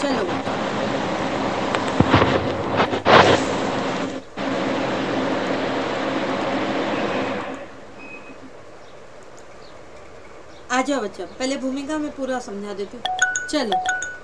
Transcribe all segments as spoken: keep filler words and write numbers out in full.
चलो आ जाओ बच्चा, पहले भूमिका में पूरा समझा देती हूँ। चलो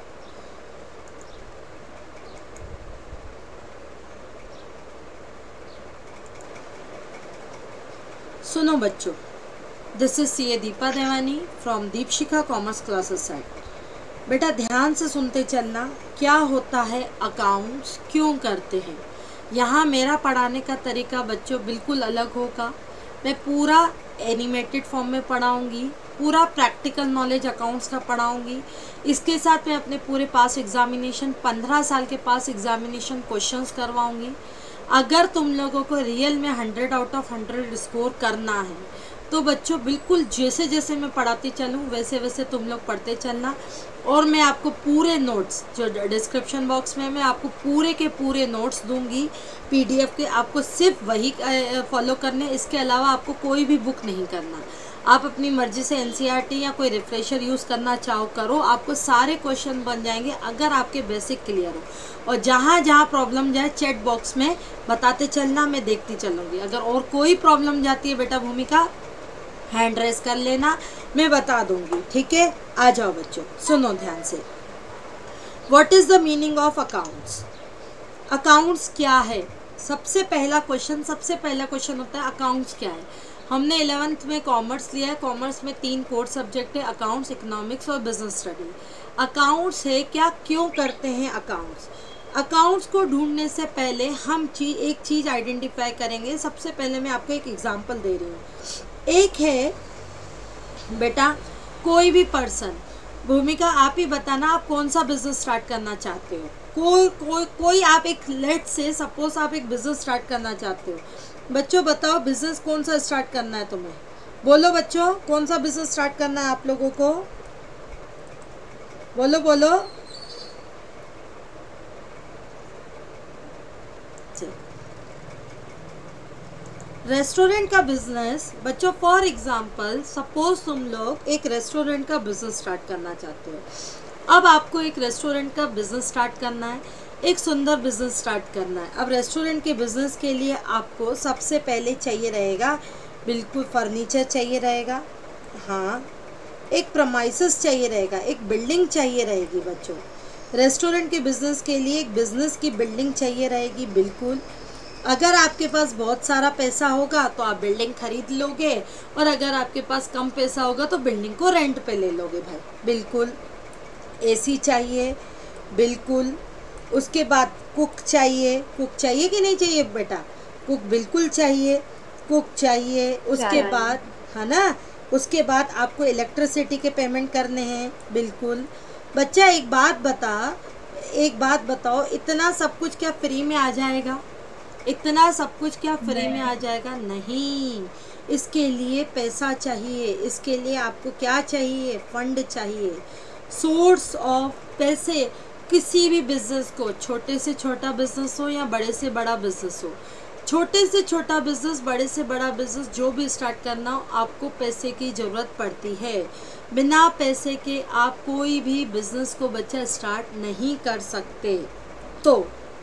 सुनो बच्चों, this is C A Deepa Devani from Deepshikha commerce classes side. बेटा ध्यान से सुनते चलना, क्या होता है अकाउंट्स, क्यों करते हैं। यहाँ मेरा पढ़ाने का तरीका बच्चों बिल्कुल अलग होगा। मैं पूरा एनिमेटेड फॉर्म में पढ़ाऊँगी, पूरा प्रैक्टिकल नॉलेज अकाउंट्स का पढ़ाऊँगी। इसके साथ मैं अपने पूरे पास एग्जामिनेशन, पंद्रह साल के पास एग्जामिनेशन क्वेश्चंस करवाऊँगी। अगर तुम लोगों को रियल में hundred out of hundred score करना है तो बच्चों बिल्कुल जैसे जैसे मैं पढ़ाती चलूँ वैसे वैसे तुम लोग पढ़ते चलना। और मैं आपको पूरे नोट्स जो डिस्क्रिप्शन बॉक्स में मैं आपको पूरे के पूरे नोट्स दूंगी पीडीएफ के, आपको सिर्फ वही फॉलो करने, इसके अलावा आपको कोई भी बुक नहीं करना। आप अपनी मर्जी से एनसीईआरटी या कोई रिफ्रेशर यूज़ करना चाहो करो, आपको सारे क्वेश्चन बन जाएंगे अगर आपके बेसिक क्लियर हो। और जहाँ जहाँ प्रॉब्लम जाए चैट बॉक्स में बताते चलना, मैं देखती चलूँगी। अगर और कोई प्रॉब्लम जाती है बेटा भूमिका, हैंड रेस कर लेना, मैं बता दूंगी, ठीक है। आ जाओ बच्चों, सुनो ध्यान से। What is the meaning of accounts. Accounts क्या है, सबसे पहला क्वेश्चन सबसे पहला क्वेश्चन होता है अकाउंट्स क्या है। हमने इलेवेंथ में कॉमर्स लिया है, कॉमर्स में तीन कोर सब्जेक्ट है, अकाउंट्स, इकोनॉमिक्स और बिजनेस स्टडी। अकाउंट्स है क्या, क्यों करते हैं अकाउंट्स। अकाउंट्स को ढूंढने से पहले हम चीज एक चीज़ आइडेंटिफाई करेंगे। सबसे पहले मैं आपको एक एग्जांपल दे रही हूँ। एक है बेटा कोई भी पर्सन, भूमिका आप ही बताना आप कौन सा बिजनेस स्टार्ट करना चाहते हो। कोई कोई कोई आप एक लेट से सपोज आप एक बिजनेस स्टार्ट करना चाहते हो। बच्चों बताओ बिजनेस कौन सा स्टार्ट करना है तुम्हें, बोलो बच्चों कौन सा बिजनेस स्टार्ट करना है आप लोगों को, बोलो बोलो। रेस्टोरेंट का बिजनेस बच्चों, फॉर एग्जांपल सपोज तुम लोग एक रेस्टोरेंट का बिजनेस स्टार्ट करना चाहते हो। अब आपको एक रेस्टोरेंट का बिजनेस स्टार्ट करना है, एक सुंदर बिजनेस स्टार्ट करना है। अब रेस्टोरेंट के बिजनेस के लिए आपको सबसे पहले चाहिए रहेगा बिल्कुल फर्नीचर चाहिए रहेगा, हाँ, एक प्रमाइसेस चाहिए रहेगा, एक बिल्डिंग चाहिए रहेगी बच्चों। रेस्टोरेंट के बिजनेस के लिए एक बिजनेस की बिल्डिंग चाहिए रहेगी बिल्कुल। अगर आपके पास बहुत सारा पैसा होगा तो आप बिल्डिंग खरीद लोगे, और अगर आपके पास कम पैसा होगा तो बिल्डिंग को रेंट पे ले लोगे भाई, बिल्कुल। एसी चाहिए बिल्कुल। उसके बाद कुक चाहिए, कुक चाहिए कि नहीं चाहिए बेटा, कुक बिल्कुल चाहिए, कुक चाहिए। उसके बाद है ना, उसके बाद आपको इलेक्ट्रिसिटी के पेमेंट करने हैं बिल्कुल। बच्चा एक बात बता एक बात बताओ, इतना सब कुछ क्या फ्री में आ जाएगा, इतना सब कुछ क्या फ्री में आ जाएगा, नहीं। इसके लिए पैसा चाहिए, इसके लिए आपको क्या चाहिए, फंड चाहिए, सोर्स ऑफ पैसे। किसी भी बिजनेस को, छोटे से छोटा बिजनेस हो या बड़े से बड़ा बिजनेस हो, छोटे से छोटा बिजनेस, बड़े से बड़ा बिजनेस, जो भी स्टार्ट करना हो आपको पैसे की ज़रूरत पड़ती है। बिना पैसे के आप कोई भी बिजनेस को बच्चा स्टार्ट नहीं कर सकते। तो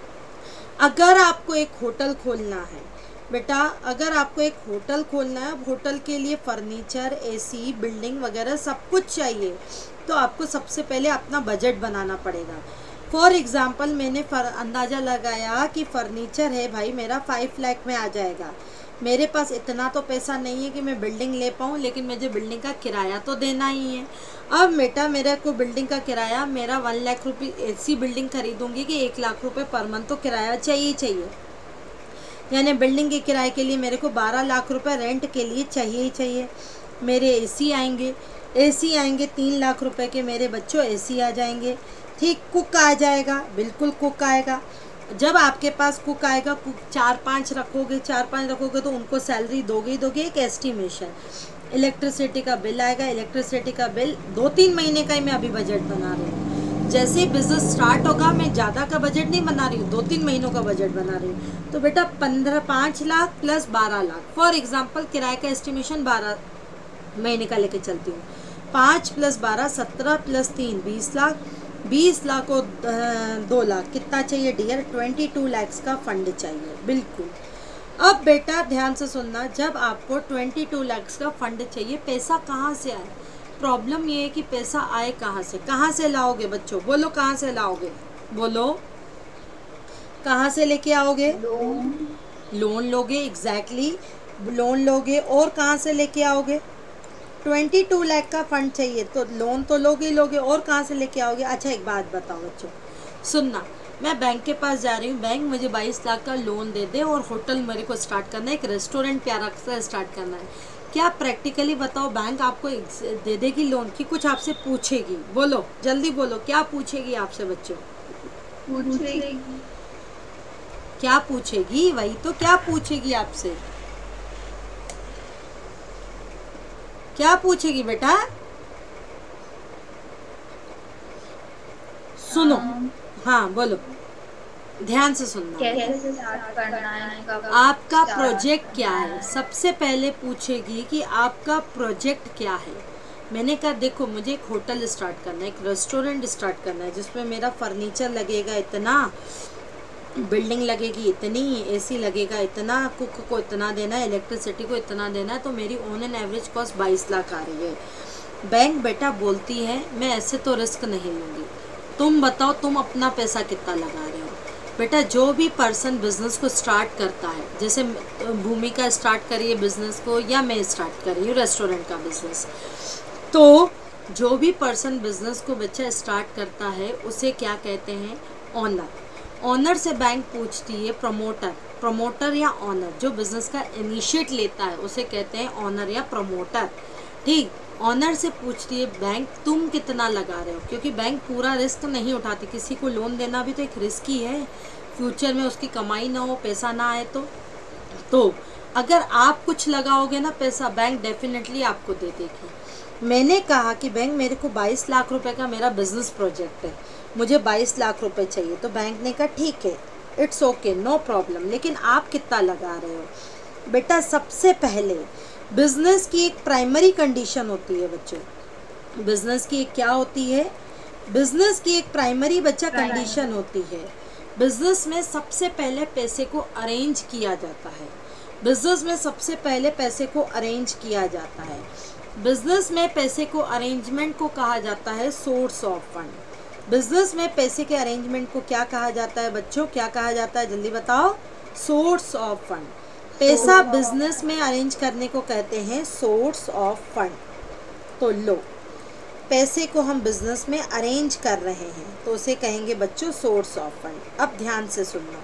अगर आपको एक होटल खोलना है बेटा, अगर आपको एक होटल खोलना है, होटल के लिए फर्नीचर, एसी, बिल्डिंग वगैरह सब कुछ चाहिए, तो आपको सबसे पहले अपना बजट बनाना पड़ेगा। फॉर एग्ज़ाम्पल मैंने अंदाज़ा लगाया कि फ़र्नीचर है भाई मेरा फाइव लाख में आ जाएगा। मेरे पास इतना तो पैसा नहीं है कि मैं बिल्डिंग ले पाऊँ, लेकिन मुझे बिल्डिंग का किराया तो देना ही है। अब बेटा मेरे को बिल्डिंग का किराया, मेरा वन लाख रुपये ऐसी बिल्डिंग खरीदूँगी कि एक लाख रुपये पर मंथ तो किराया चाहिए चाहिए, यानी बिल्डिंग के किराए के लिए मेरे को बारह लाख रुपए रेंट के लिए चाहिए ही चाहिए। मेरे एसी आएंगे, एसी आएंगे तीन लाख रुपए के मेरे बच्चों, एसी आ जाएंगे, ठीक। कुक आ जाएगा, बिल्कुल कुक आएगा। जब आपके पास कुक आएगा, कुक चार पांच रखोगे, चार पांच रखोगे तो उनको सैलरी दोगे ही दोगे, एक एस्टिमेशन। इलेक्ट्रिसिटी का बिल आएगा, इलेक्ट्रिसिटी का बिल दो तीन महीने का ही मैं अभी बजट बना रही हूँ। जैसे ही बिजनेस स्टार्ट होगा मैं ज़्यादा का बजट नहीं बना रही हूँ, दो तीन महीनों का बजट बना रही हूँ। तो बेटा पंद्रह पाँच लाख प्लस बारह लाख, फॉर एग्जाम्पल किराए का एस्टिमेशन बारह महीने का लेके चलती हूँ। पाँच प्लस बारह सत्रह प्लस तीन बीस लाख, बीस लाख और दो लाख कितना चाहिए डियर? ट्वेंटी टू लैक्स का फंड चाहिए, बिल्कुल। अब बेटा ध्यान से सुनना, जब आपको ट्वेंटी टू लैक्स का फंड चाहिए, पैसा कहाँ से आए? प्रॉब्लम ये है कि पैसा आए कहाँ से? कहाँ से लाओगे बच्चों? बोलो कहाँ से लाओगे? बोलो कहाँ से लेके आओगे? लोन। लोन लोगे, एग्जैक्टली लोन लोगे। और कहाँ से लेके आओगे? ट्वेंटी टू लाख का फंड चाहिए तो लोन तो लोगे लोगे, और कहाँ से लेके आओगे? अच्छा एक बात बताओ बच्चों, सुनना, मैं बैंक के पास जा रही हूँ, बैंक मुझे बाईस लाख का लोन दे दे और होटल मेरे को स्टार्ट करना है, एक रेस्टोरेंट प्यारा सा स्टार्ट करना है, क्या प्रैक्टिकली बताओ बैंक आपको दे देगी लोन की कुछ आपसे पूछेगी? बोलो जल्दी बोलो, क्या पूछेगी आपसे बच्चों? पूछेगी। क्या पूछेगी? वही तो, क्या पूछेगी आपसे? क्या पूछेगी बेटा? सुनो, हाँ बोलो, ध्यान से सुनना। कैसे स्टार्ट करना है, कब आपका start प्रोजेक्ट क्या करना है? सबसे पहले पूछेगी कि आपका प्रोजेक्ट क्या है। मैंने कहा देखो मुझे एक होटल स्टार्ट करना है, एक रेस्टोरेंट स्टार्ट करना है, जिसमें मेरा फर्नीचर लगेगा इतना, बिल्डिंग लगेगी इतनी, एसी लगेगा इतना, कुक को इतना देना है, इलेक्ट्रिसिटी को इतना देना है, तो मेरी ऑन एन एवरेज कॉस्ट बाईस लाख आ रही है। बैंक बेटा बोलती है मैं ऐसे तो रिस्क नहीं लूँगी, तुम बताओ तुम अपना पैसा कितना लगा रहे हो? बेटा जो भी पर्सन बिजनेस को स्टार्ट करता है, जैसे भूमिका स्टार्ट करिए बिजनेस को, या मैं स्टार्ट कर रही हूँ रेस्टोरेंट का बिजनेस, तो जो भी पर्सन बिजनेस को बच्चा स्टार्ट करता है उसे क्या कहते हैं? ऑनर। ऑनर से बैंक पूछती है प्रमोटर, प्रमोटर या ऑनर, जो बिजनेस का इनिशिएट लेता है उसे कहते हैं ऑनर या प्रमोटर। ठीक, ऑनर से पूछती है बैंक तुम कितना लगा रहे हो, क्योंकि बैंक पूरा रिस्क नहीं उठाती, किसी को लोन देना भी तो एक रिस्क ही है, फ्यूचर में उसकी कमाई ना हो, पैसा ना आए तो तो अगर आप कुछ लगाओगे ना पैसा, बैंक डेफिनेटली आपको दे देगी। मैंने कहा कि बैंक मेरे को बाईस लाख रुपए का मेरा बिजनेस प्रोजेक्ट है, मुझे बाईस लाख रुपए चाहिए, तो बैंक ने कहा ठीक है, इट्स ओके, नो प्रॉब्लम, लेकिन आप कितना लगा रहे हो? बेटा सबसे पहले बिजनेस की एक प्राइमरी कंडीशन होती है बच्चों, बिजनेस की एक क्या होती है? बिजनेस की एक प्राइमरी बच्चा कंडीशन होती है। बिजनेस में सबसे पहले पैसे को अरेंज किया जाता है, बिजनेस में सबसे पहले पैसे को अरेंज किया जाता है, बिजनेस में पैसे को अरेंजमेंट को कहा जाता है सोर्स ऑफ फंड। बिजनेस में पैसे के अरेंजमेंट को क्या कहा जाता है बच्चों? क्या कहा जाता है जल्दी बताओ? Source of fund. पैसा बिजनेस में अरेंज करने को कहते हैं सोर्स ऑफ फंड। तो लो, पैसे को हम बिजनेस में अरेंज कर रहे हैं तो उसे कहेंगे बच्चों सोर्स ऑफ फंड। अब ध्यान से सुनना,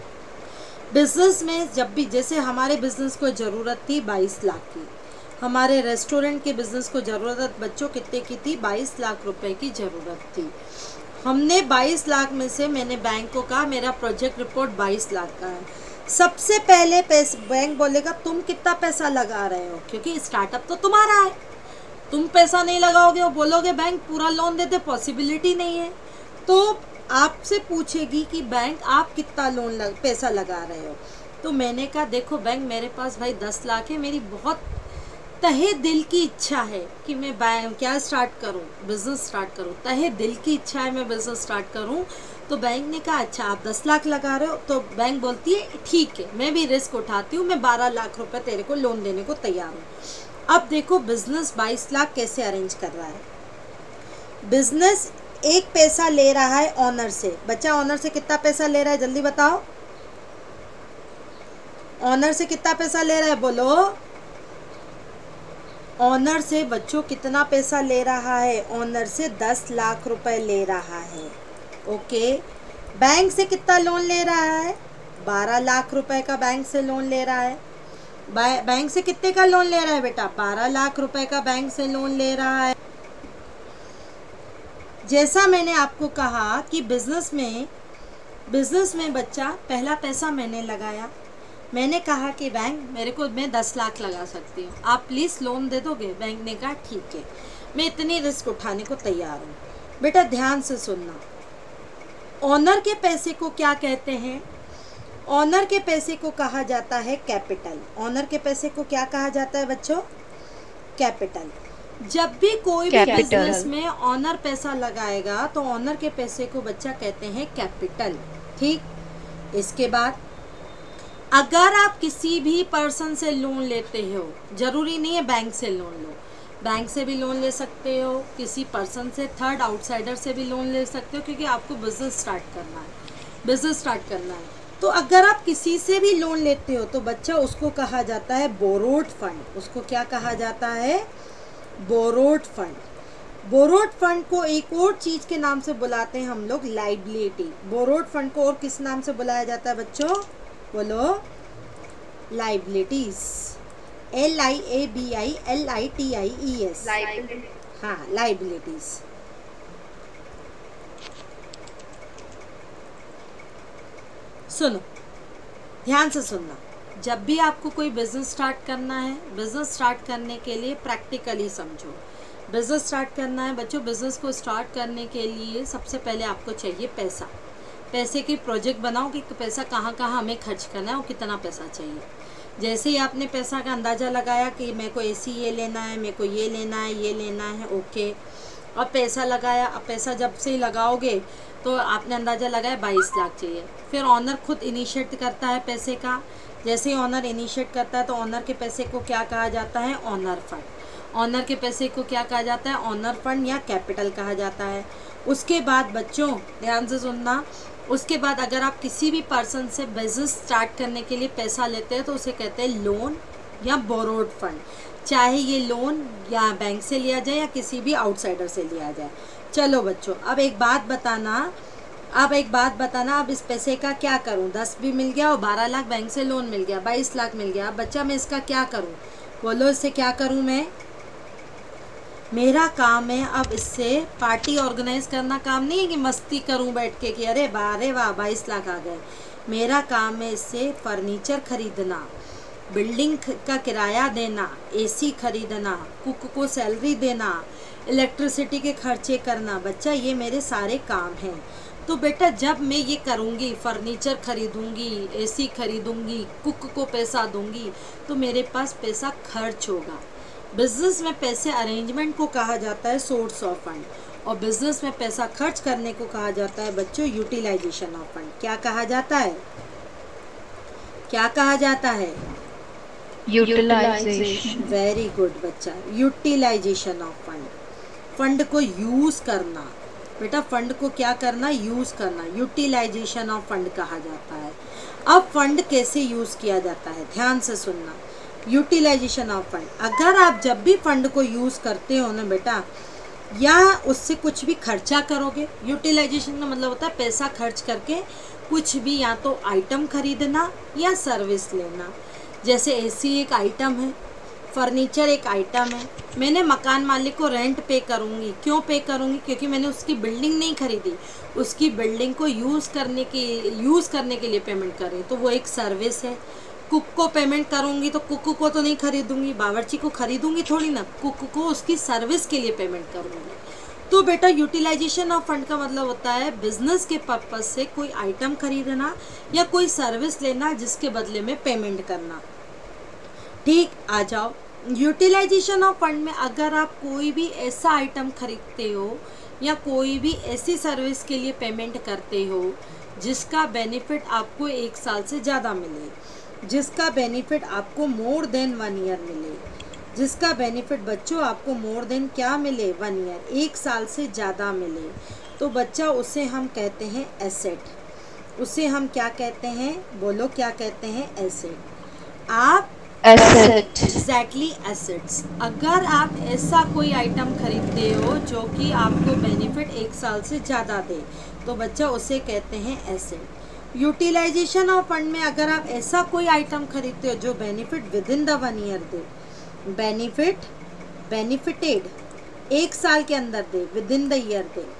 बिजनेस में जब भी, जैसे हमारे बिजनेस को ज़रूरत थी बाईस लाख की, हमारे रेस्टोरेंट के बिजनेस को ज़रूरत बच्चों कितने की थी? बाईस लाख रुपए की ज़रूरत थी। हमने बाईस लाख में से मैंने बैंक को कहा मेरा प्रोजेक्ट रिपोर्ट बाईस लाख का है। सबसे पहले पैसे बैंक बोलेगा तुम कितना पैसा लगा रहे हो, क्योंकि स्टार्टअप तो तुम्हारा है, तुम पैसा नहीं लगाओगे और बोलोगे बैंक पूरा लोन दे दे, पॉसिबिलिटी नहीं है। तो आपसे पूछेगी कि बैंक आप कितना लोन लग, पैसा लगा रहे हो। तो मैंने कहा देखो बैंक मेरे पास भाई दस लाख है, मेरी बहुत तहे दिल की इच्छा है कि मैं बैंक क्या स्टार्ट करूं, बिजनेस स्टार्ट करूं, तहे दिल की इच्छा है मैं बिजनेस स्टार्ट करूं। तो बैंक ने कहा अच्छा आप दस लाख लगा रहे हो, तो बैंक बोलती है ठीक है मैं भी रिस्क उठाती हूँ, मैं बारह लाख रुपए तेरे को लोन देने को तैयार हूँ। अब देखो बिजनेस बाईस लाख कैसे अरेंज कर रहा है। बिजनेस एक पैसा ले रहा है ऑनर से, बच्चा ऑनर से कितना पैसा ले रहा है जल्दी बताओ? ऑनर से कितना पैसा ले रहा है बोलो? ऑनर से बच्चों कितना पैसा ले रहा है? ऑनर से दस लाख रुपए ले रहा है। ओके, बैंक से कितना लोन ले रहा है? बारह लाख रुपए का बैंक से लोन ले रहा है। बैंक से कितने का लोन ले रहा है बेटा? बारह लाख रुपए का बैंक से लोन ले रहा है। जैसा मैंने आपको कहा कि बिजनेस में बिजनेस में बच्चा पहला पैसा मैंने लगाया, मैंने कहा कि बैंक मेरे को मैं दस लाख लगा सकती हूँ, आप प्लीज़ लोन दे दोगे? बैंक ने कहा ठीक है मैं इतनी रिस्क उठाने को तैयार हूँ। बेटा ध्यान से सुनना, ऑनर के पैसे को क्या कहते हैं? ऑनर के पैसे को कहा जाता है कैपिटल। ऑनर के पैसे को क्या कहा जाता है बच्चों? कैपिटल। जब भी कोई भी Capital. बिजनेस में ऑनर पैसा लगाएगा तो ऑनर के पैसे को बच्चा कहते हैं कैपिटल। ठीक, इसके बाद अगर आप किसी भी पर्सन से लोन लेते हो, जरूरी नहीं है बैंक से लोन लो, बैंक से भी लोन ले सकते हो, किसी पर्सन से, थर्ड आउटसाइडर से भी लोन ले सकते हो, क्योंकि आपको बिजनेस स्टार्ट करना है, बिजनेस स्टार्ट करना है। तो अगर आप किसी से भी लोन लेते हो तो बच्चा उसको कहा जाता है बोरोड फंड। उसको क्या कहा जाता है? Borrowed fund. बोरोड फंड को एक और चीज के नाम से बुलाते हैं हम लोग, लाइबिलिटी। बोरोड फंड को और किस नाम से बुलाया जाता है बच्चों? बोलो, liabilities. L I A B I L I T I E S. हाँ, लाइबिलिटीज। सुनो, ध्यान से सुनना। जब भी आपको कोई बिजनेस स्टार्ट करना है, बिजनेस स्टार्ट करने के लिए प्रैक्टिकली समझो। बिजनेस स्टार्ट करना है बच्चों, बिजनेस को स्टार्ट करने के लिए सबसे पहले आपको चाहिए पैसा। पैसे की प्रोजेक्ट बनाओ कि पैसा कहाँ कहाँ हमें खर्च करना है और कितना पैसा चाहिए। जैसे ही आपने पैसा का अंदाज़ा लगाया कि मेरे को एसी ये लेना है, मेरे को ये लेना है, ये लेना है, ओके, और पैसा लगाया। अब पैसा जब से ही लगाओगे तो आपने अंदाज़ा लगाया बाईस लाख चाहिए। फिर ऑनर खुद इनिशिएट करता है पैसे का। जैसे ही ऑनर इनिशिएट करता है तो ऑनर के पैसे को क्या कहा जाता है? Honour fund. ऑनर के पैसे को क्या कहा जाता है? ऑनर फंड या कैपिटल कहा जाता है। उसके बाद बच्चों ध्यान से सुनना, उसके बाद अगर आप किसी भी पर्सन से बिजनेस स्टार्ट करने के लिए पैसा लेते हैं तो उसे कहते हैं लोन या बोरोड फंड। चाहे ये लोन या बैंक से लिया जाए या किसी भी आउटसाइडर से लिया जाए। चलो बच्चों, अब एक बात बताना अब एक बात बताना अब इस पैसे का क्या करूं? दस भी मिल गया और बारह लाख बैंक से लोन मिल गया, बाईस लाख मिल गया। अब बच्चा मैं इसका क्या करूं? बोलो, इससे क्या करूं मैं? मेरा काम है अब इससे पार्टी ऑर्गेनाइज करना। काम नहीं है कि मस्ती करूं बैठ के कि अरे बारे वाह बाईस लाख आ गए। मेरा काम है इससे फर्नीचर खरीदना, बिल्डिंग का किराया देना, एसी खरीदना, कुक को सैलरी देना, इलेक्ट्रिसिटी के खर्चे करना। बच्चा ये मेरे सारे काम हैं। तो बेटा जब मैं ये करूँगी, फर्नीचर खरीदूँगी, एसी खरीदूँगी, कुक को पैसा दूँगी, तो मेरे पास पैसा खर्च होगा। बिजनेस में पैसे अरेंजमेंट को कहा जाता है सोर्स ऑफ फंड, और बिजनेस में पैसा खर्च करने को कहा जाता है बच्चों यूटिलाइजेशन ऑफ फंड। क्या कहा जाता है? क्या कहा जाता है? यूटिलाइजेशन। वेरी गुड बच्चा, यूटिलाइजेशन ऑफ फंड। फंड को यूज करना बेटा, फंड को क्या करना? यूज करना, यूटिलाइजेशन ऑफ फंड कहा जाता है। अब फंड कैसे यूज किया जाता है? ध्यान से सुनना। यूटिलाइजेशन ऑफ फंड, अगर आप जब भी फंड को यूज करते हो ना बेटा, या उससे कुछ भी खर्चा करोगे, यूटिलाइजेशन का मतलब होता है पैसा खर्च करके कुछ भी, या तो आइटम खरीदना या सर्विस लेना। जैसे एसी एक आइटम है, फर्नीचर एक आइटम है। मैंने मकान मालिक को रेंट पे करूँगी। क्यों पे करूँगी? क्योंकि मैंने उसकी बिल्डिंग नहीं खरीदी, उसकी बिल्डिंग को यूज़ करने के यूज़ करने के लिए पेमेंट कर रही, तो वो एक सर्विस है। कुक को पेमेंट करूँगी तो कुक को तो नहीं खरीदूँगी, बावर्ची को खरीदूँगी थोड़ी ना, कुक को उसकी सर्विस के लिए पेमेंट करूँगी। तो बेटा यूटिलाइजेशन ऑफ फंड का मतलब होता है बिजनेस के पर्पज से कोई आइटम खरीदना या कोई सर्विस लेना जिसके बदले में पेमेंट करना। ठीक, आ जाओ। यूटिलाइजेशन ऑफ फंड में अगर आप कोई भी ऐसा आइटम खरीदते हो या कोई भी ऐसी सर्विस के लिए पेमेंट करते हो जिसका बेनिफिट आपको एक साल से ज़्यादा मिले, जिसका बेनिफिट आपको मोर देन वन ईयर मिले, जिसका बेनिफिट बच्चों आपको मोर देन क्या मिले? वन ईयर, एक साल से ज़्यादा मिले, तो बच्चा उसे हम कहते हैं एसेट। उसे हम क्या कहते हैं? बोलो, क्या कहते हैं? एसेट। आप एसेट। Exactly, assets. अगर आप ऐसा कोई आइटम खरीदते हो जो कि आपको बेनिफिट एक साल से ज़्यादा दे, तो बच्चा उसे कहते हैं एसेट। यूटिलाइजेशन ऑफ फंड में अगर आप ऐसा कोई आइटम खरीदते हो जो benefit within the one year दे, बेनिफिट बेनिफिटेड एक साल के अंदर दे, विद इन द ईयर दे,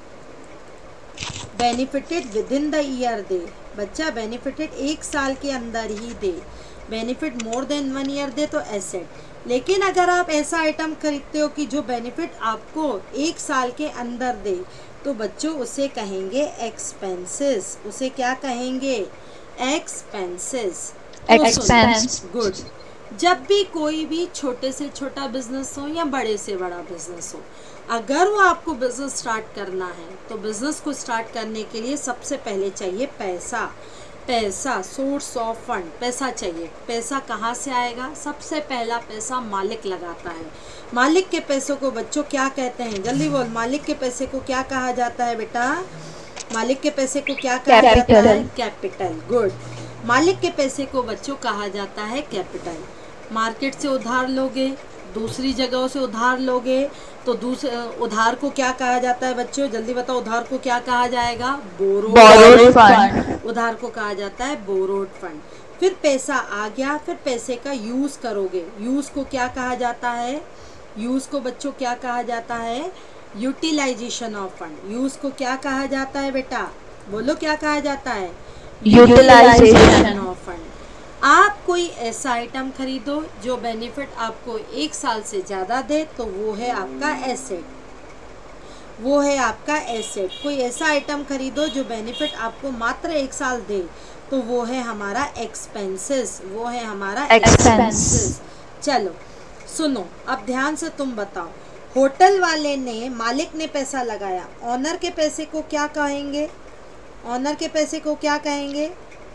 benefited within the year दे, बच्चा बेनिफिटेड एक साल के अंदर ही दे, benefit more than one year दे, तो एसेट। लेकिन अगर आप ऐसा आइटम खरीदते हो कि जो बेनिफिट आपको एक साल के अंदर दे, तो बच्चों उसे कहेंगे एक्सपेंसेस। उसे क्या कहेंगे? एक्सपेंसेस। एक्सपेंस। गुड। जब भी कोई भी छोटे से छोटा बिजनेस हो या बड़े से बड़ा बिजनेस हो, अगर वो आपको बिजनेस स्टार्ट करना है तो बिजनेस को स्टार्ट करने के लिए सबसे पहले चाहिए पैसा। पैसा, सोर्स ऑफ फंड, पैसा चाहिए। पैसा कहाँ से आएगा? सबसे पहला पैसा मालिक लगाता है। मालिक के पैसों को बच्चों क्या कहते हैं? जल्दी बोल, मालिक के पैसे को क्या कहा जाता है बेटा? मालिक के पैसे को क्या कहा जाता है? कैपिटल। गुड। मालिक के पैसे को बच्चों कहा जाता है कैपिटल। मार्केट से उधार लोगे, दूसरी जगहों से उधार लोगे तो दूसरे उधार को क्या कहा जाता है बच्चों? जल्दी बताओ, उधार को क्या कहा जाएगा? Borrowed fund. उधार को कहा जाता है बोरोड फंड। फिर पैसा आ गया, फिर पैसे का यूज करोगे, यूज को क्या कहा जाता है? यूज को बच्चों क्या कहा जाता है? Utilization of fund. यूज को क्या कहा जाता है बेटा? बोलो, क्या कहा जाता है? Utilization of fund. आप कोई ऐसा आइटम खरीदो जो बेनिफिट आपको एक साल से ज़्यादा दे तो वो है आपका एसेट, वो है आपका एसेट। कोई ऐसा आइटम खरीदो जो बेनिफिट आपको मात्र एक साल दे तो वो है हमारा एक्सपेंसेस, वो है हमारा एक्सपेंसेस। चलो सुनो, अब ध्यान से तुम बताओ, होटल वाले ने, मालिक ने पैसा लगाया, ऑनर के पैसे को क्या कहेंगे? ऑनर के पैसे को क्या कहेंगे?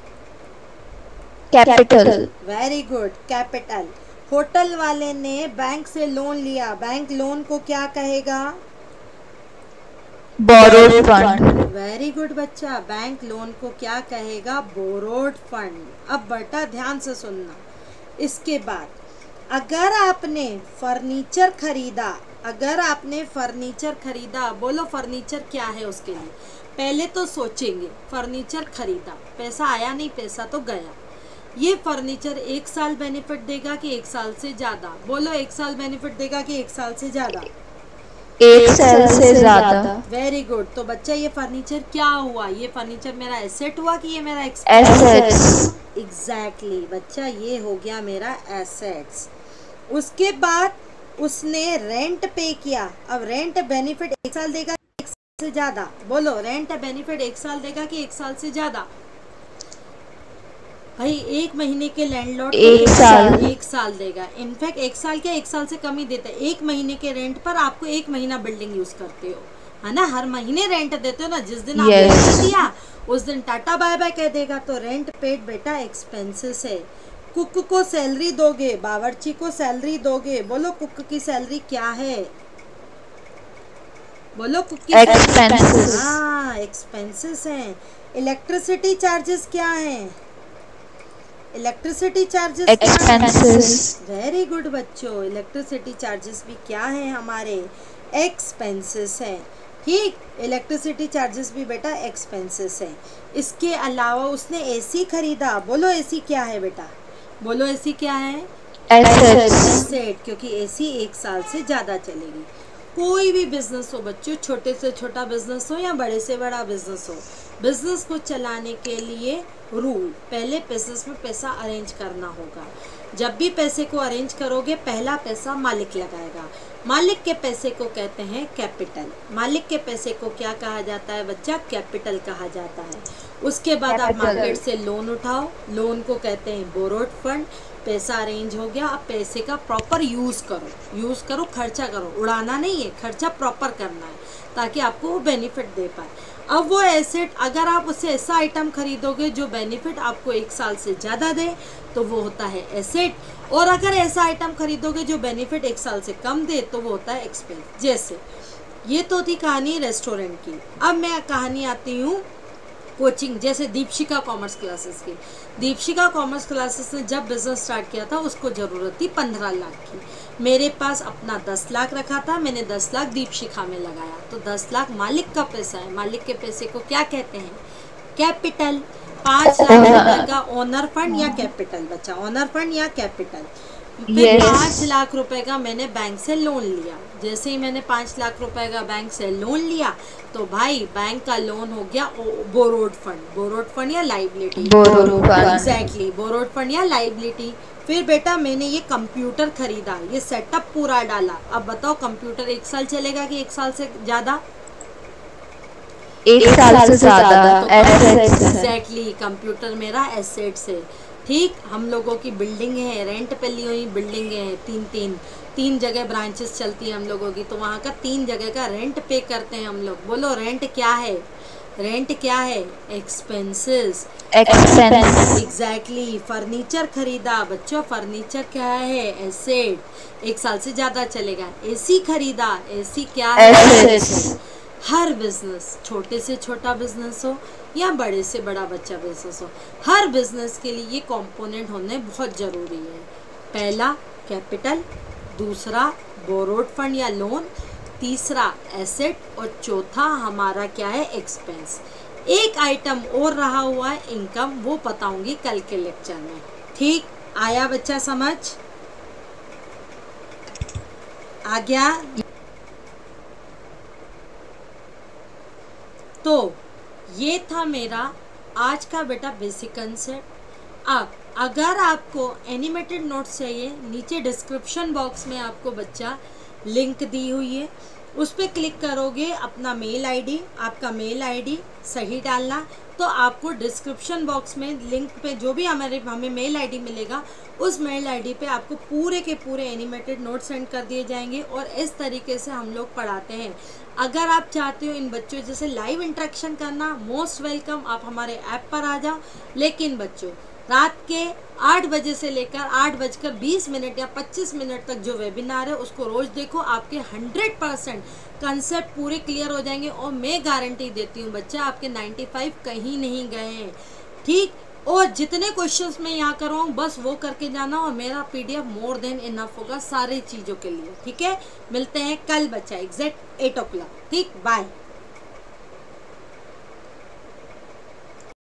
Capital. Very good, capital. Hotel वाले ने बैंक से लोन लिया, बैंक लोन को क्या कहेगा? Borrowed fund. वेरी गुड बच्चा, बैंक लोन को क्या कहेगा? Borrowed fund. अब बेटा ध्यान से सुनना, इसके बाद अगर आपने फर्नीचर खरीदा, अगर आपने फर्नीचर खरीदा, बोलो फर्नीचर क्या है उसके लिए पहले तो सोचेंगे। फर्नीचर खरीदा, पैसा आया नहीं, पैसा तो गया। ये फर्नीचर एक साल बेनिफिट देगा कि एक साल से ज़्यादा? बोलो, एक साल बेनिफिट देगा कि एक साल से ज़्यादा? एक साल से ज़्यादा। Very good. तो बच्चा ये फर्नीचर क्या हुआ? ये फर्नीचर मेरा एसेट हुआ कि ये मेरा एक्सपेंस? एग्जैक्टली बच्चा, ये हो गया मेरा एसेट्स। उसके बाद उसने रेंट पे किया। अब रेंट बेनिफिट एक साल देगा एक साल से ज़्यादा? बोलो, रेंट बेनिफिट एक साल देगा कि एक साल से ज़्यादा? भाई एक महीने के लैंडलॉर्ड एक साल एक साल देगा। इनफैक्ट एक साल क्या, एक साल से कम ही देता है। एक महीने के रेंट पर आपको एक महीना बिल्डिंग यूज करते हो, है ना? हर महीने रेंट देते हो ना, जिस दिन आप yes. रेंट दिया उस दिन टाटा बाय बाय कह देगा। तो रेंट पेड बेटा एक्सपेंसेस है। कुक को सैलरी दोगे, बावर्ची को सैलरी दोगे, बोलो कुक की सैलरी क्या है? बोलो, कुक की एक्सपेंसेस। हाँ, एक्सपेंसेस हैं। इलेक्ट्रिसिटी चार्जेस क्या हैं? Electricity charges expenses. Very good बच्चों, इलेक्ट्रिसिटी चार्जेस भी क्या है? हमारे एक्सपेंसेस है। ठीक, इलेक्ट्रिसिटी चार्जेस भी बेटा एक्सपेंसेस है। इसके अलावा उसने एसी खरीदा, बोलो एसी क्या है बेटा? बोलो एसी क्या है? एसेट, क्योंकि एसी एक साल से ज़्यादा चलेगी। कोई भी बिजनेस हो बच्चों, छोटे से छोटा बिजनेस हो या बड़े से बड़ा बिजनेस हो, बिजनेस को चलाने के लिए रूल, पहले बिजनेस में पैसा अरेंज करना होगा। जब भी पैसे को अरेंज करोगे, पहला पैसा मालिक लगाएगा। मालिक के पैसे को कहते हैं कैपिटल। मालिक के पैसे को क्या कहा जाता है बच्चा? कैपिटल कहा जाता है। उसके बाद आप मार्केट से लोन उठाओ, लोन को कहते हैं बोरोड फंड। पैसा अरेंज हो गया, अब पैसे का प्रॉपर यूज़ करो, यूज़ करो, खर्चा करो। उड़ाना नहीं है, खर्चा प्रॉपर करना है ताकि आपको वो बेनिफिट दे पाए। अब वो एसेट, अगर आप उससे ऐसा आइटम खरीदोगे जो बेनिफिट आपको एक साल से ज़्यादा दे तो वो होता है एसेट, और अगर ऐसा आइटम खरीदोगे जो बेनिफिट एक साल से कम दे तो वो होता है एक्सपेंस। जैसे ये तो थी कहानी रेस्टोरेंट की। अब मैं कहानी आती हूँ कोचिंग, जैसे दीपशिका कॉमर्स क्लासेस की। दीपशिका कॉमर्स क्लासेस ने जब बिजनेस स्टार्ट किया था उसको ज़रूरत थी पंद्रह लाख की। मेरे पास अपना दस लाख रखा था, मैंने दस लाख दीपशिखा में लगाया। तो दस लाख मालिक का पैसा है। मालिक के पैसे को क्या कहते हैं? कैपिटल। पाँच लाख रुपए का ओनर फंड या कैपिटल बचा? ओनर फंड या कैपिटल? फिर yes. पाँच लाख रुपए का मैंने बैंक से लोन लिया। जैसे ही मैंने पाँच लाख रुपए का बैंक से लोन लिया तो भाई बैंक का लोन हो गया बोरोड फंड। बोरोड फंड या liability? Borrowed fund. Exactly, borrowed fund या लाइबिलिटी। फिर बेटा मैंने ये कंप्यूटर खरीदा, ये सेटअप पूरा डाला। अब बताओ कंप्यूटर एक साल चलेगा कि एक साल से ज़्यादा? एक साल से ज़्यादा। एग्जैक्टली, कंप्यूटर मेरा एसेट्स है। ठीक, हम लोगों की बिल्डिंग है, रेंट पे ली हुई बिल्डिंग है, तीन तीन तीन जगह ब्रांचेस चलती है हम लोगों की, तो वहाँ का तीन जगह का रेंट पे करते हैं हम लोग। बोलो रेंट क्या है? रेंट क्या है? एक्सपेंसेस। expense, exactly. फर्नीचर खरीदा बच्चों, फर्नीचर क्या है? एसेट, एक साल से ज़्यादा चलेगा। एसी खरीदा, एसी क्या है? Asset. हर बिजनेस, छोटे से छोटा बिजनेस हो या बड़े से बड़ा बच्चा बिजनेस हो, हर बिजनेस के लिए ये कंपोनेंट होने बहुत ज़रूरी है। पहला कैपिटल, दूसरा बोरोड फंड या लोन, तीसरा एसेट और चौथा हमारा क्या है? एक्सपेंस। एक आइटम और रहा हुआ है इनकम, वो बताऊंगी कल के लेक्चर में। ठीक, आया बच्चा समझ? आ गया? तो ये था मेरा आज का बेटा बेसिक कंसेप्ट। अब अगर आपको एनिमेटेड नोट्स चाहिए, नीचे डिस्क्रिप्शन बॉक्स में आपको बच्चा लिंक दी हुई है, उस पर क्लिक करोगे, अपना मेल आईडी, आपका मेल आईडी सही डालना, तो आपको डिस्क्रिप्शन बॉक्स में लिंक पे जो भी हमारे हमें मेल आईडी मिलेगा, उस मेल आईडी पे आपको पूरे के पूरे एनिमेटेड नोट्स सेंड कर दिए जाएंगे और इस तरीके से हम लोग पढ़ाते हैं। अगर आप चाहते हो इन बच्चों जैसे लाइव इंटरेक्शन करना, मोस्ट वेलकम, आप हमारे ऐप पर आ जाओ। लेकिन बच्चों रात के आठ बजे से लेकर आठ बजकर बीस मिनट या पच्चीस मिनट तक जो वेबिनार है उसको रोज़ देखो, आपके हंड्रेड परसेंट कंसेप्ट पूरे क्लियर हो जाएंगे और मैं गारंटी देती हूँ बच्चा आपके पचानवे कहीं नहीं गए हैं। ठीक, और जितने क्वेश्चंस मैं यहाँ करवाऊँ बस वो करके जाना और मेरा पीडीएफ मोर देन इनफ होगा सारी चीज़ों के लिए। ठीक है, मिलते हैं कल बच्चा एग्जैक्ट एट ओ क्लॉक। ठीक, बाय।